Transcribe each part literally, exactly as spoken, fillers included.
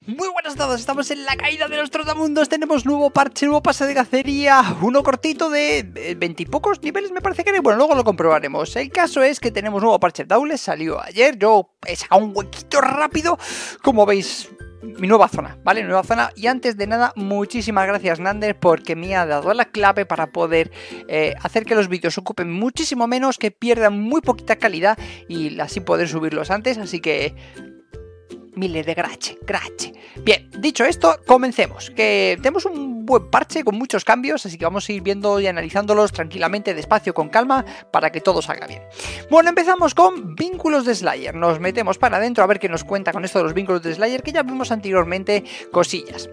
Muy buenas a todos, estamos en la caída de los trotamundos, tenemos nuevo parche, nuevo pase de cacería, uno cortito de veintipocos niveles me parece que era, bueno, luego lo comprobaremos. El caso es que tenemos nuevo parche Dauntless, salió ayer, yo he sacado un huequito rápido, como veis, mi nueva zona, ¿vale? Nueva zona, y antes de nada, muchísimas gracias Nander porque me ha dado la clave para poder eh, hacer que los vídeos ocupen muchísimo menos, que pierdan muy poquita calidad y así poder subirlos antes, así que... miles de grache, grache. Bien, dicho esto, comencemos, que tenemos un buen parche con muchos cambios, así que vamos a ir viendo y analizándolos tranquilamente, despacio, con calma, para que todo salga bien. Bueno, empezamos con vínculos de Slayer, nos metemos para adentro a ver qué nos cuenta con esto de los vínculos de Slayer, que ya vimos anteriormente cosillas.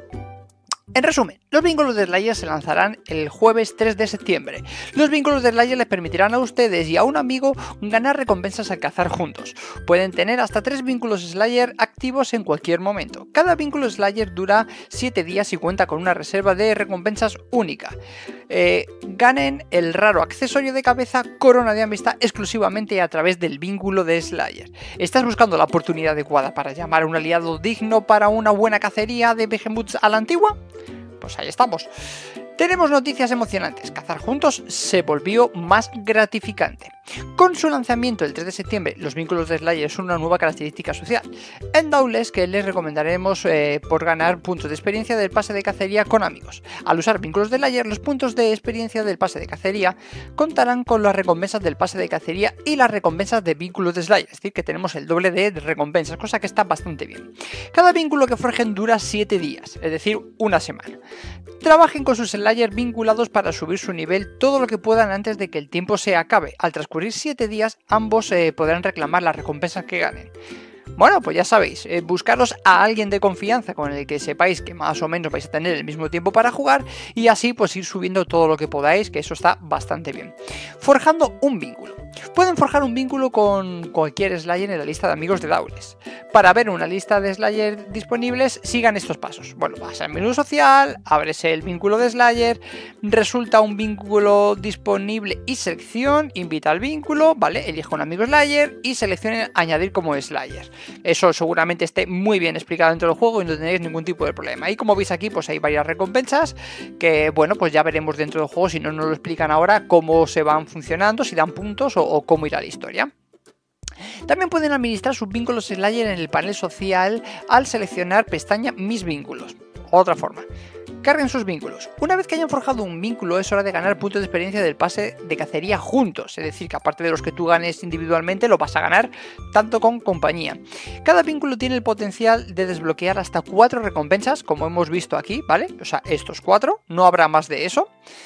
En resumen, los vínculos de Slayer se lanzarán el jueves tres de septiembre. Los vínculos de Slayer les permitirán a ustedes y a un amigo ganar recompensas al cazar juntos. Pueden tener hasta tres vínculos Slayer activos en cualquier momento. Cada vínculo Slayer dura siete días y cuenta con una reserva de recompensas única. Eh, ganen el raro accesorio de cabeza Corona de Amistad exclusivamente a través del vínculo de Slayer. ¿Estás buscando la oportunidad adecuada para llamar a un aliado digno para una buena cacería de Behemoths a la antigua? Pues ahí estamos. Tenemos noticias emocionantes. Cazar juntos se volvió más gratificante. Con su lanzamiento el tres de septiembre, los vínculos de Slayer son una nueva característica social. En Dauntless, que les recomendaremos eh, por ganar puntos de experiencia del pase de cacería con amigos. Al usar vínculos de Slayer, los puntos de experiencia del pase de cacería contarán con las recompensas del pase de cacería y las recompensas de vínculos de Slayer. Es decir, que tenemos el doble de recompensas, cosa que está bastante bien. Cada vínculo que forjen dura siete días, es decir, una semana. Trabajen con sus Slayer vinculados para subir su nivel todo lo que puedan antes de que el tiempo se acabe. Al transcurrir siete días, ambos eh, podrán reclamar las recompensas que ganen. Bueno, pues ya sabéis, eh, buscaros a alguien de confianza con el que sepáis que más o menos vais a tener el mismo tiempo para jugar y así pues ir subiendo todo lo que podáis, que eso está bastante bien. Forjando un vínculo. Pueden forjar un vínculo con cualquier Slayer en la lista de amigos de Dauntless. Para ver una lista de Slayer disponibles, sigan estos pasos. Bueno, vas al menú social, abres el vínculo de Slayer, resulta un vínculo disponible y selección, invita al vínculo, ¿vale? Elige un amigo Slayer y seleccione añadir como Slayer. Eso seguramente esté muy bien explicado dentro del juego y no tendréis ningún tipo de problema. Y como veis aquí, pues hay varias recompensas que, bueno, pues ya veremos dentro del juego, si no nos lo explican ahora, cómo se van funcionando, si dan puntos o, o cómo irá la historia. También pueden administrar sus vínculos Slayer en el panel social al seleccionar pestaña Mis vínculos. Otra forma. Carguen sus vínculos. Una vez que hayan forjado un vínculo es hora de ganar puntos de experiencia del pase de cacería juntos, es decir, que aparte de los que tú ganes individualmente, lo vas a ganar tanto con compañía. Cada vínculo tiene el potencial de desbloquear hasta cuatro recompensas, como hemos visto aquí, ¿vale? O sea, estos cuatro, no habrá más de eso.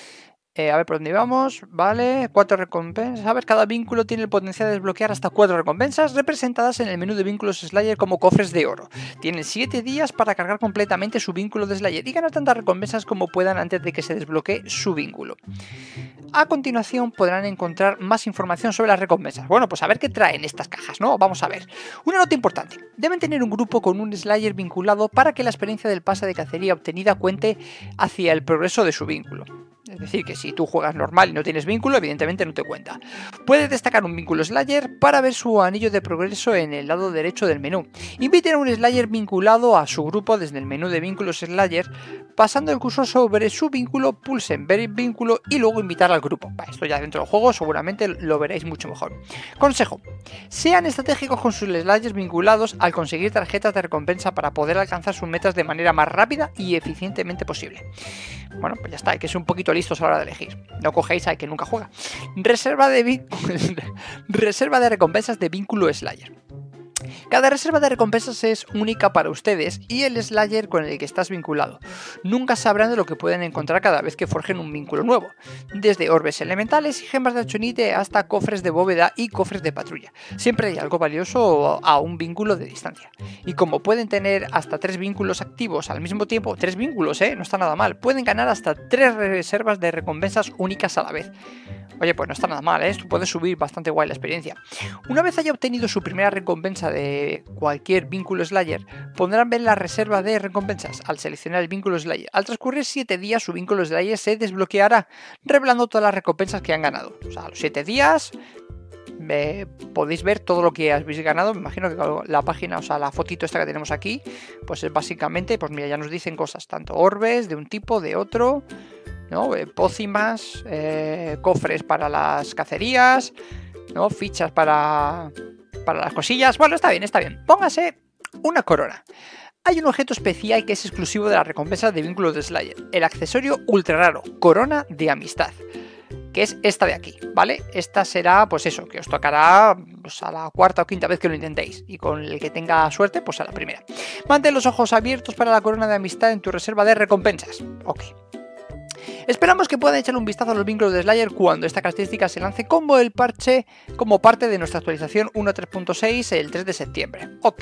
Eh, a ver por dónde vamos, vale, cuatro recompensas, a ver, cada vínculo tiene el potencial de desbloquear hasta cuatro recompensas representadas en el menú de vínculos Slayer como cofres de oro. Tienen siete días para cargar completamente su vínculo de Slayer y ganar tantas recompensas como puedan antes de que se desbloquee su vínculo. A continuación podrán encontrar más información sobre las recompensas. Bueno, pues a ver qué traen estas cajas, ¿no? Vamos a ver. Una nota importante, deben tener un grupo con un Slayer vinculado para que la experiencia del pase de cacería obtenida cuente hacia el progreso de su vínculo. Es decir, que si tú juegas normal y no tienes vínculo, evidentemente no te cuenta. Puedes destacar un vínculo Slayer para ver su anillo de progreso en el lado derecho del menú. Inviten a un Slayer vinculado a su grupo desde el menú de vínculos Slayer. Pasando el cursor sobre su vínculo, pulsen ver vínculo y luego invitar al grupo. Esto ya dentro del juego seguramente lo veréis mucho mejor. Consejo. Sean estratégicos con sus Slayers vinculados al conseguir tarjetas de recompensa para poder alcanzar sus metas de manera más rápida y eficientemente posible. Bueno, pues ya está, hay que ser un poquito listos a la hora de elegir. No cogéis al que nunca juega. Reserva de, Reserva de recompensas de vínculo Slayer. Cada reserva de recompensas es única para ustedes y el Slayer con el que estás vinculado. Nunca sabrán de lo que pueden encontrar cada vez que forjen un vínculo nuevo, desde orbes elementales y gemas de achonite hasta cofres de bóveda y cofres de patrulla. Siempre hay algo valioso a un vínculo de distancia. Y como pueden tener hasta tres vínculos activos al mismo tiempo, tres vínculos, ¿eh? No está nada mal, pueden ganar hasta tres reservas de recompensas únicas a la vez. Oye, pues no está nada mal, ¿eh? Esto puede subir bastante guay la experiencia. Una vez haya obtenido su primera recompensa de cualquier vínculo Slayer, podrán ver la reserva de recompensas al seleccionar el vínculo Slayer. Al transcurrir siete días, su vínculo Slayer se desbloqueará, revelando todas las recompensas que han ganado. O sea, a los siete días eh, podéis ver todo lo que habéis ganado. Me imagino que la página, o sea, la fotito esta que tenemos aquí, pues es básicamente, pues mira, ya nos dicen cosas, tanto orbes de un tipo, de otro, ¿no? Eh, pócimas, eh, cofres para las cacerías, ¿no? Fichas para, para las cosillas. Bueno, está bien, está bien. Póngase una corona. Hay un objeto especial que es exclusivo de la recompensa de vínculo de Slayer, el accesorio ultra raro, corona de amistad, que es esta de aquí, ¿vale? Esta será, pues eso, que os tocará pues, a la cuarta o quinta vez que lo intentéis, y con el que tenga suerte, pues a la primera. Mantén los ojos abiertos para la corona de amistad en tu reserva de recompensas. Ok. Esperamos que puedan echarle un vistazo a los vínculos de Slayer cuando esta característica se lance como el parche, como parte de nuestra actualización uno punto tres punto seis el tres de septiembre. Ok.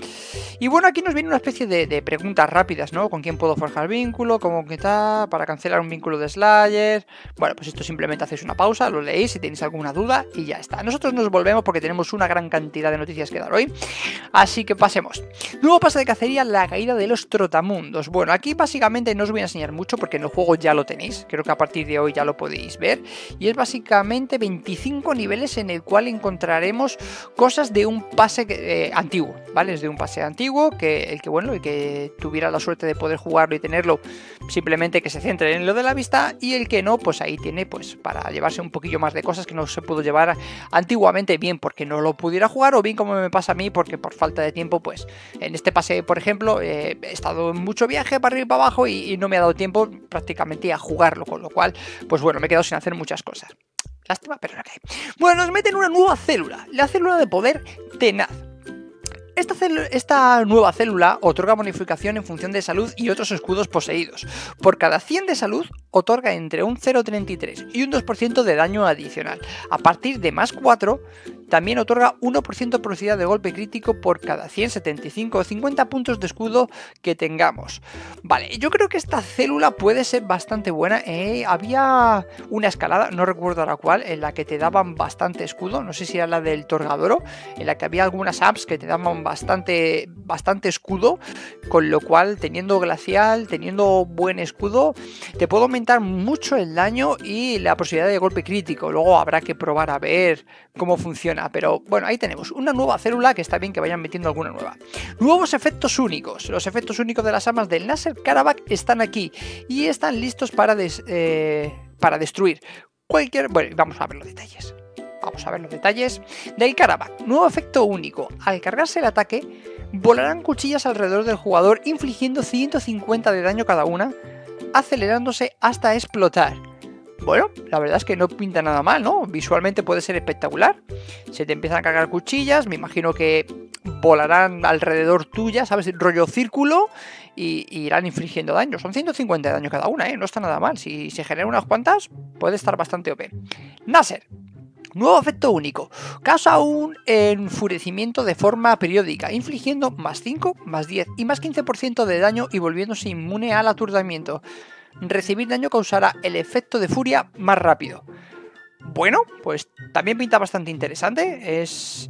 Y bueno, aquí nos viene una especie de, de preguntas rápidas, ¿no? ¿Con quién puedo forjar vínculo? ¿Cómo que está? ¿Para cancelar un vínculo de Slayer? Bueno, pues esto simplemente hacéis una pausa, lo leéis si tenéis alguna duda y ya está. Nosotros nos volvemos porque tenemos una gran cantidad de noticias que dar hoy. Así que pasemos. Nuevo pase de cacería, la caída de los trotamundos. Bueno, aquí básicamente no os voy a enseñar mucho porque en el juego ya lo tenéis. Creo que a partir de hoy ya lo podéis ver. Y es básicamente veinticinco niveles en el cual encontraremos cosas de un pase eh, antiguo, ¿vale? Es de un pase antiguo que el que, bueno, el que tuviera la suerte de poder jugarlo y tenerlo, simplemente que se centre en lo de la vista, y el que no, pues ahí tiene pues para llevarse un poquillo más de cosas que no se pudo llevar antiguamente, bien porque no lo pudiera jugar o bien como me pasa a mí porque por falta de tiempo, pues en este pase, por ejemplo, eh, he estado en mucho viaje para arriba y para abajo y, y no me ha dado tiempo prácticamente a jugarlo, con lo cual, pues bueno, me he quedado sin hacer muchas cosas. Lástima, pero no hay. Bueno, nos meten una nueva célula, la célula de poder tenaz. Esta, esta nueva célula otorga bonificación en función de salud y otros escudos poseídos. Por cada cien de salud, otorga entre un cero coma treinta y tres y un dos por ciento de daño adicional. A partir de más cuatro, también otorga uno por ciento de probabilidad de golpe crítico por cada cien, setenta y cinco o cincuenta puntos de escudo que tengamos. Vale, yo creo que esta célula puede ser bastante buena. Eh, había una escalada, no recuerdo ahora cuál, en la que te daban bastante escudo. No sé si era la del Torgadoro, en la que había algunas apps que te daban bastante, bastante escudo. Con lo cual, teniendo glacial, teniendo buen escudo, te puede aumentar mucho el daño y la posibilidad de golpe crítico. Luego habrá que probar a ver cómo funciona. Pero bueno, ahí tenemos una nueva célula que está bien que vayan metiendo alguna nueva. Nuevos efectos únicos. Los efectos únicos de las armas del Nasser Karabakh están aquí y están listos para, des, eh, para destruir cualquier... Bueno, vamos a ver los detalles. Vamos a ver los detalles del Karabakh. Nuevo efecto único. Al cargarse el ataque, volarán cuchillas alrededor del jugador infligiendo ciento cincuenta de daño cada una, acelerándose hasta explotar. Bueno, la verdad es que no pinta nada mal, ¿no? Visualmente puede ser espectacular. Se te empiezan a cargar cuchillas, me imagino que volarán alrededor tuya, ¿sabes? Rollo círculo y, y irán infligiendo daño. Son ciento cincuenta de daño cada una, ¿eh? No está nada mal. Si se generan unas cuantas, puede estar bastante O P. Nasser. Nuevo efecto único. Causa un enfurecimiento de forma periódica, infligiendo más cinco, más diez y más quince por ciento de daño y volviéndose inmune al aturdimiento. Recibir daño causará el efecto de furia más rápido. Bueno, pues también pinta bastante interesante. Es,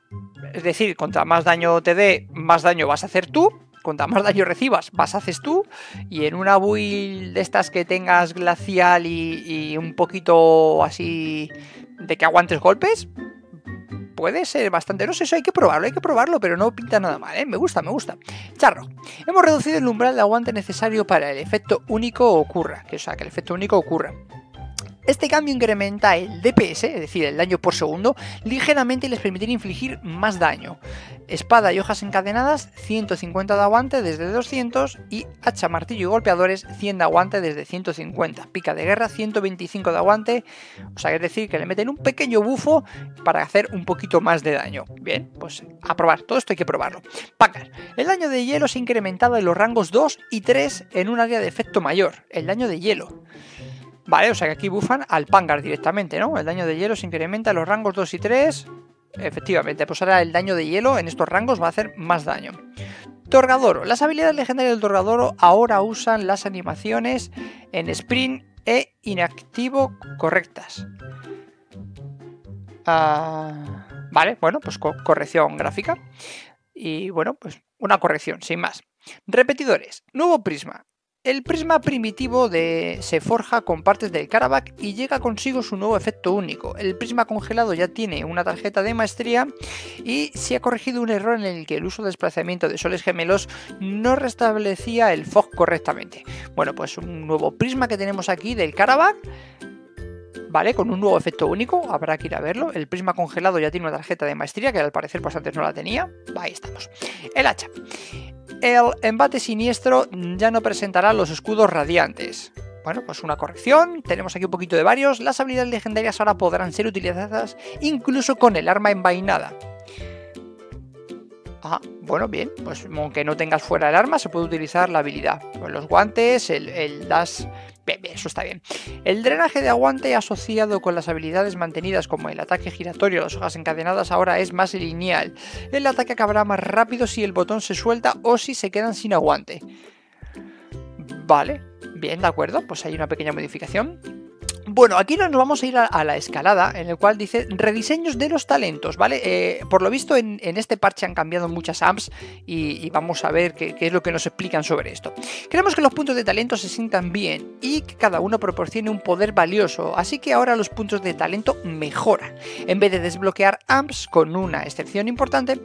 es decir, contra más daño te dé, más daño vas a hacer tú. Contra más daño recibas, más haces tú. Y en una build de estas que tengas glacial y, y un poquito así de que aguantes golpes, puede ser bastante... No sé, eso hay que probarlo, hay que probarlo, pero no pinta nada mal, ¿eh? Me gusta, me gusta. Charro. Hemos reducido el umbral de aguante necesario para el efecto único ocurra. Que, o sea, que el efecto único ocurra. Este cambio incrementa el D P S, es decir, el daño por segundo, ligeramente y les permitirá infligir más daño. Espada y hojas encadenadas, ciento cincuenta de aguante desde doscientos, y hacha, martillo y golpeadores, cien de aguante desde ciento cincuenta. Pica de guerra, ciento veinticinco de aguante, o sea, es decir, que le meten un pequeño bufo para hacer un poquito más de daño. Bien, pues a probar, todo esto hay que probarlo. Pangar. El daño de hielo se ha incrementado en los rangos dos y tres en un área de efecto mayor, el daño de hielo. Vale, o sea que aquí bufan al Pangar directamente, ¿no? El daño de hielo se incrementa en los rangos dos y tres. Efectivamente, pues ahora el daño de hielo en estos rangos va a hacer más daño. Torgadoro. Las habilidades legendarias del Torgadoro ahora usan las animaciones en sprint e inactivo correctas. Uh, vale, bueno, pues co corrección gráfica. Y bueno, pues una corrección, sin más. Repetidores. Nuevo prisma. El prisma primitivo de... se forja con partes del Karavak y llega consigo su nuevo efecto único. El prisma congelado ya tiene una tarjeta de maestría y se ha corregido un error en el que el uso de desplazamiento de soles gemelos no restablecía el fog correctamente. Bueno, pues un nuevo prisma que tenemos aquí del Karavak, ¿vale? Con un nuevo efecto único, habrá que ir a verlo. El prisma congelado ya tiene una tarjeta de maestría que al parecer pues antes no la tenía. Ahí estamos. El hacha. El embate siniestro ya no presentará los escudos radiantes. Bueno, pues una corrección, tenemos aquí un poquito de varios. Las habilidades legendarias ahora podrán ser utilizadas incluso con el arma envainada. Ah, bueno, bien, pues aunque no tengas fuera el arma, se puede utilizar la habilidad. Pues los guantes, el, el dash... Bien, bien, eso está bien. El drenaje de aguante asociado con las habilidades mantenidas como el ataque giratorio o las hojas encadenadas ahora es más lineal. El ataque acabará más rápido si el botón se suelta o si se quedan sin aguante. Vale, bien, de acuerdo, pues hay una pequeña modificación. Bueno, aquí nos vamos a ir a, a la escalada, en el cual dice rediseños de los talentos, ¿vale? Eh, por lo visto en, en este parche han cambiado muchas A M Ps y, y vamos a ver qué, qué es lo que nos explican sobre esto. Queremos que los puntos de talento se sientan bien y que cada uno proporcione un poder valioso, así que ahora los puntos de talento mejoran. En vez de desbloquear A M Ps, con una excepción importante,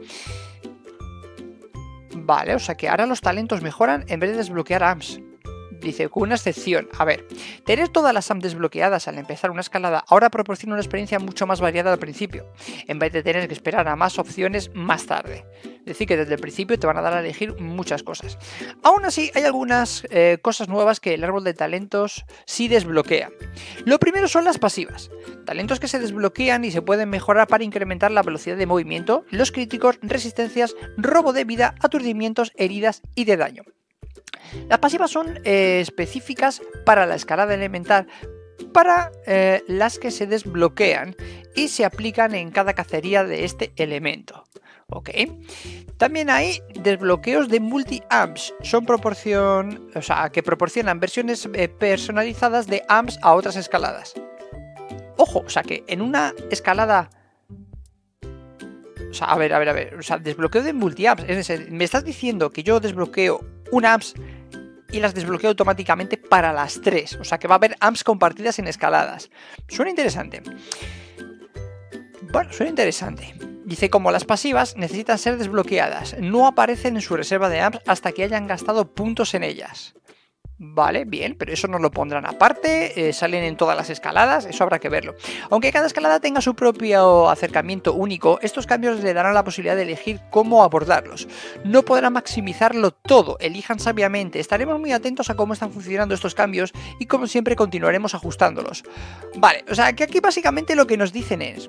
vale, o sea que ahora los talentos mejoran en vez de desbloquear A M Ps. Dice, con una excepción. A ver, tener todas las A M Ps desbloqueadas al empezar una escalada ahora proporciona una experiencia mucho más variada al principio, en vez de tener que esperar a más opciones más tarde. Es decir, que desde el principio te van a dar a elegir muchas cosas. Aún así, hay algunas eh, cosas nuevas que el árbol de talentos sí desbloquea. Lo primero son las pasivas. Talentos que se desbloquean y se pueden mejorar para incrementar la velocidad de movimiento, los críticos, resistencias, robo de vida, aturdimientos, heridas y de daño. Las pasivas son eh, específicas para la escalada elemental, para eh, las que se desbloquean y se aplican en cada cacería de este elemento. Ok. También hay desbloqueos de multi-A M Ps, son proporción, o sea, que proporcionan versiones eh, personalizadas de A M Ps a otras escaladas. Ojo, o sea que en una escalada... O sea, a ver, a ver, a ver, o sea, desbloqueo de multi-A M Ps, es decir, me estás diciendo que yo desbloqueo una A M Ps y las desbloqueo automáticamente para las tres, o sea que va a haber A M Ps compartidas en escaladas. Suena interesante. Bueno, suena interesante. Dice, como las pasivas necesitan ser desbloqueadas, no aparecen en su reserva de A M Ps hasta que hayan gastado puntos en ellas. Vale, bien, pero eso nos lo pondrán aparte, eh, salen en todas las escaladas, eso habrá que verlo. Aunque cada escalada tenga su propio acercamiento único, estos cambios le darán la posibilidad de elegir cómo abordarlos. No podrán maximizarlo todo, elijan sabiamente, estaremos muy atentos a cómo están funcionando estos cambios y como siempre continuaremos ajustándolos. Vale, o sea que aquí básicamente lo que nos dicen es...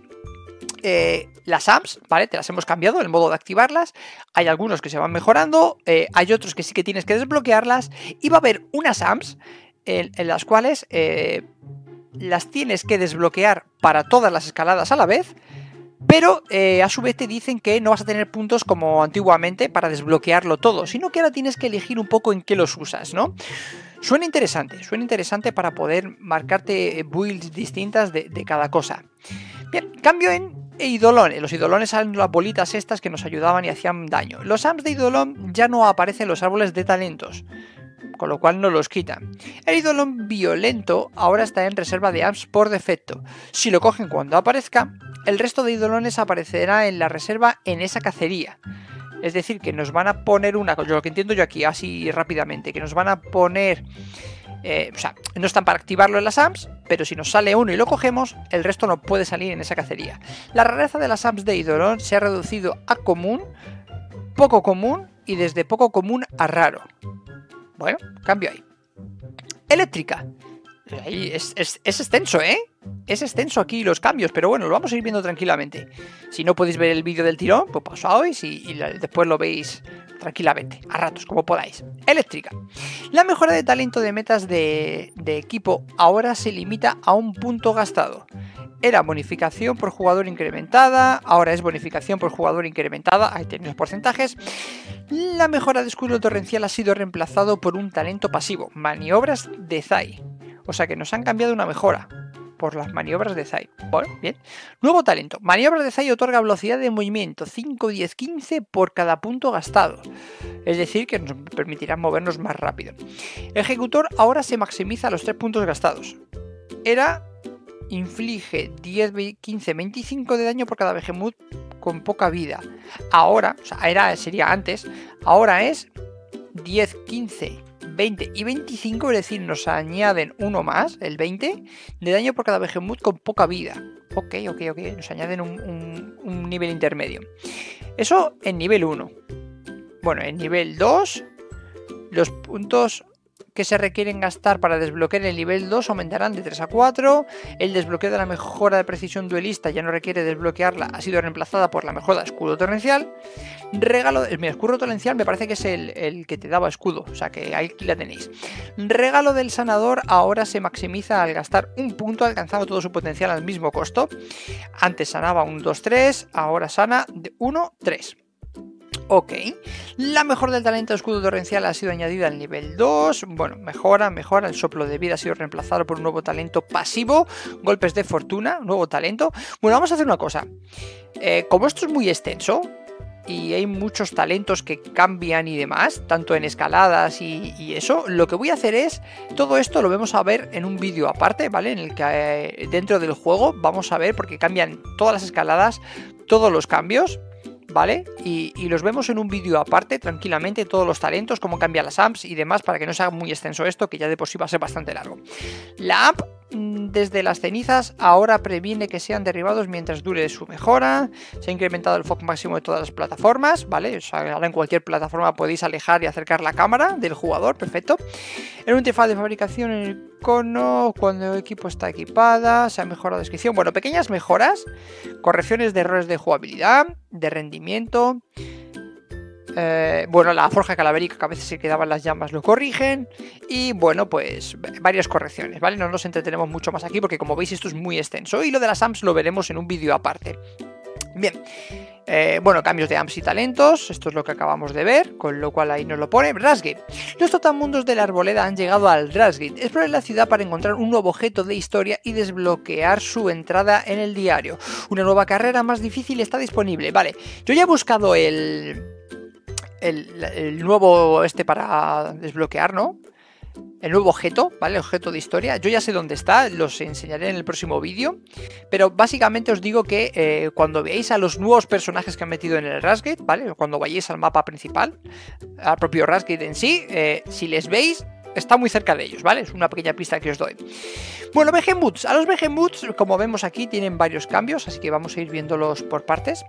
Eh, las A M Ps, ¿vale? Te las hemos cambiado, el modo de activarlas. Hay algunos que se van mejorando, eh, hay otros que sí que tienes que desbloquearlas. Y va a haber unas A M Ps en, en las cuales eh, las tienes que desbloquear para todas las escaladas a la vez. Pero eh, a su vez te dicen que no vas a tener puntos como antiguamente para desbloquearlo todo, sino que ahora tienes que elegir un poco en qué los usas, ¿no? Suena interesante, suena interesante para poder marcarte builds distintas de, de cada cosa. Bien, cambio en eidolon. Los eidolones eran las bolitas estas que nos ayudaban y hacían daño. Los A M Ps de eidolon ya no aparecen en los árboles de talentos, con lo cual no los quitan. El eidolon violento ahora está en reserva de A M Ps por defecto. Si lo cogen cuando aparezca, el resto de eidolones aparecerá en la reserva en esa cacería. Es decir, que nos van a poner una... Yo lo que entiendo yo aquí, así rápidamente, que nos van a poner... Eh, o sea, no están para activarlo en las A M Ps, pero si nos sale uno y lo cogemos, el resto no puede salir en esa cacería. La rareza de las A M Ps de eidolon se ha reducido a común, poco común y desde poco común a raro. Bueno, cambio ahí. Eléctrica. Ahí es, es, es extenso, ¿eh? Es extenso aquí los cambios, pero bueno, lo vamos a ir viendo tranquilamente. Si no podéis ver el vídeo del tirón, pues pasaos y, y la, después lo veis tranquilamente, a ratos, como podáis. Eléctrica. La mejora de talento de metas de, de equipo ahora se limita a un punto gastado. Era bonificación por jugador incrementada, ahora es bonificación por jugador incrementada, ahí tenéis los porcentajes. La mejora de escudo torrencial ha sido reemplazado por un talento pasivo, maniobras de Zai. O sea que nos han cambiado una mejora. por las maniobras de Zai. Bueno, bien. Nuevo talento. Maniobras de Zai otorga velocidad de movimiento cinco, diez, quince por cada punto gastado. Es decir, que nos permitirá movernos más rápido. Ejecutor ahora se maximiza los tres puntos gastados. Era inflige diez, quince, veinticinco de daño por cada Behemoth con poca vida. Ahora, o sea, era, sería antes, ahora es diez, quince, veinte y veinticinco, es decir, nos añaden uno más, el veinte, de daño por cada Behemoth con poca vida. Ok, ok, ok, nos añaden un, un, un nivel intermedio. Eso en nivel uno. Bueno, en nivel dos, los puntos que se requieren gastar para desbloquear el nivel dos aumentarán de tres a cuatro. El desbloqueo de la mejora de precisión duelista ya no requiere desbloquearla, ha sido reemplazada por la mejora de escudo torrencial. Regalo, mira, escudo torrencial me parece que es el, el que te daba escudo, o sea que aquí la tenéis. Regalo del sanador ahora se maximiza al gastar un punto, alcanzando todo su potencial al mismo costo. Antes sanaba un dos tres, ahora sana de uno tres. Ok, la mejora del talento de escudo torrencial ha sido añadida al nivel dos. Bueno, mejora, mejora, el soplo de vida ha sido reemplazado por un nuevo talento pasivo. Golpes de fortuna, nuevo talento. Bueno, vamos a hacer una cosa. Eh, como esto es muy extenso y hay muchos talentos que cambian y demás, tanto en escaladas y, y eso, lo que voy a hacer es, todo esto lo vamos a ver en un vídeo aparte, ¿vale? En el que eh, dentro del juego vamos a ver, porque cambian todas las escaladas, todos los cambios, ¿vale? Y, y los vemos en un vídeo aparte, tranquilamente, todos los talentos, cómo cambian las amps y demás, para que no sea muy extenso esto, que ya de por sí va a ser bastante largo. La amp desde las cenizas ahora previene que sean derribados mientras dure su mejora. Se ha incrementado el foco máximo de todas las plataformas, ¿vale? O sea, ahora en cualquier plataforma podéis alejar y acercar la cámara del jugador, perfecto. En un interfaz de fabricación en el icono, cuando el equipo está equipada, se ha mejorado la descripción. Bueno, pequeñas mejoras, correcciones de errores de jugabilidad, de rendimiento. Eh, bueno, la forja calavérica que a veces se quedaban las llamas lo corrigen. Y bueno, pues varias correcciones, ¿vale? No nos entretenemos mucho más aquí porque como veis esto es muy extenso. Y lo de las amps lo veremos en un vídeo aparte. Bien, eh, bueno, cambios de amps y talentos, esto es lo que acabamos de ver, con lo cual ahí nos lo pone. Rasgate. Los totamundos de la arboleda han llegado al Rasgate. Exploren la ciudad para encontrar un nuevo objeto de historia y desbloquear su entrada en el diario. Una nueva carrera más difícil está disponible. Vale, yo ya he buscado el... El, el nuevo este para desbloquear, ¿no? El nuevo objeto, ¿vale? El objeto de historia. Yo ya sé dónde está, los enseñaré en el próximo vídeo. Pero básicamente os digo que eh, cuando veáis a los nuevos personajes que han metido en el Rasgate, ¿vale? Cuando vayáis al mapa principal, al propio Rasgate en sí, eh, si les veis, está muy cerca de ellos, ¿vale? Es una pequeña pista que os doy. Bueno, Behemoths. A los Behemoths, como vemos aquí, tienen varios cambios, así que vamos a ir viéndolos por partes.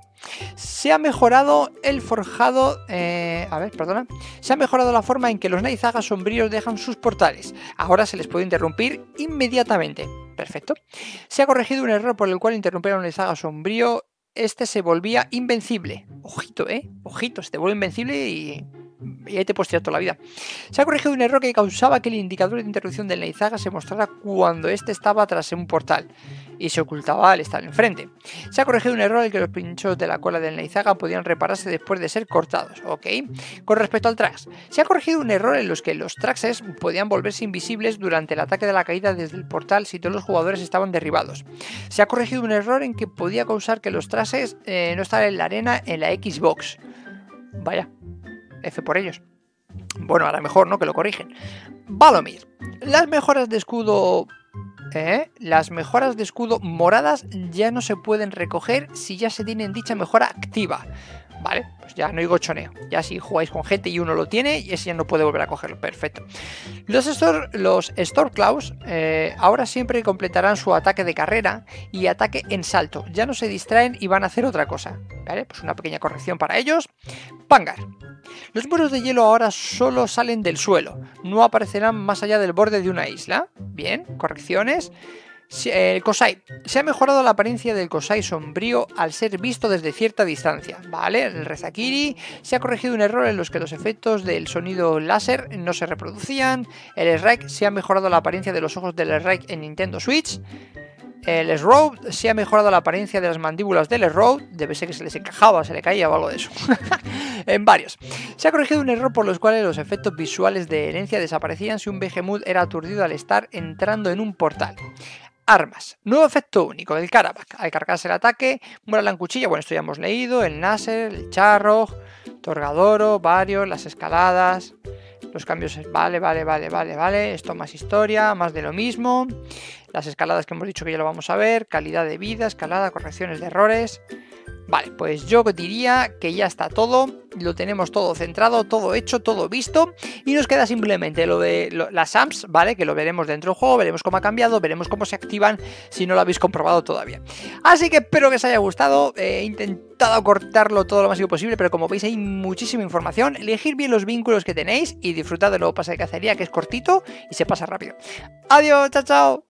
Se ha mejorado el forjado... Eh, a ver, perdona. Se ha mejorado la forma en que los Naizagas sombríos dejan sus portales. Ahora se les puede interrumpir inmediatamente. Perfecto. Se ha corregido un error por el cual interrumpir a un Naizaga sombrío, este se volvía invencible. Ojito, ¿eh? Ojito, se te vuelve invencible y... y ahí te puedes tirar toda la vida. Se ha corregido un error que causaba que el indicador de interrupción del Naizaga se mostrara cuando éste estaba tras un portal y se ocultaba al estar enfrente. Se ha corregido un error en el que los pinchos de la cola del Naizaga podían repararse después de ser cortados. Ok. Con respecto al Trax, se ha corregido un error en los que los Traxes podían volverse invisibles durante el ataque de la caída desde el portal si todos los jugadores estaban derribados. Se ha corregido un error en que podía causar que los Traxes eh, no estaran en la arena en la Xbox. Vaya. F por ellos. Bueno, a lo mejor, ¿no? Que lo corrigen. Valomir. Las mejoras de escudo... ¿Eh? Las mejoras de escudo moradas ya no se pueden recoger si ya se tienen dicha mejora activa. Vale, pues ya no hay gochoneo. Ya si jugáis con gente y uno lo tiene, y ese ya no puede volver a cogerlo. Perfecto. Los Store, los Stormclaws eh, ahora siempre completarán su ataque de carrera y ataque en salto. Ya no se distraen y van a hacer otra cosa. Vale, pues una pequeña corrección para ellos. Pangar. Los muros de hielo ahora solo salen del suelo. No aparecerán más allá del borde de una isla. Bien, correcciones. El Kosai. Se ha mejorado la apariencia del Kosai sombrío al ser visto desde cierta distancia. Vale, el Rezakiri. Se ha corregido un error en los que los efectos del sonido láser no se reproducían. El Shrike. Se ha mejorado la apariencia de los ojos del Shrike en Nintendo Switch. El S-Road. Se ha mejorado la apariencia de las mandíbulas del S-Road. Debe ser que se les encajaba, se le caía o algo de eso. En varios. Se ha corregido un error por los cuales los efectos visuales de herencia desaparecían si un Behemoth era aturdido al estar entrando en un portal. Armas. Nuevo efecto único, el Karabak. Al cargarse el ataque, muera la cuchilla. Bueno, esto ya hemos leído. El Nasser, el Charro, Torgadoro, varios, las escaladas. Los cambios, vale, vale, vale, vale, vale. Esto más historia, más de lo mismo. Las escaladas que hemos dicho que ya lo vamos a ver. Calidad de vida, escalada, correcciones de errores. Vale, pues yo diría que ya está todo, lo tenemos todo centrado, todo hecho, todo visto, y nos queda simplemente lo de lo, las A M Ps, ¿vale? Que lo veremos dentro del juego, veremos cómo ha cambiado, veremos cómo se activan si no lo habéis comprobado todavía. Así que espero que os haya gustado, he intentado cortarlo todo lo más posible, pero como veis hay muchísima información, elegir bien los vínculos que tenéis y disfrutad del nuevo pase de cacería, que es cortito y se pasa rápido. Adiós, chao, chao.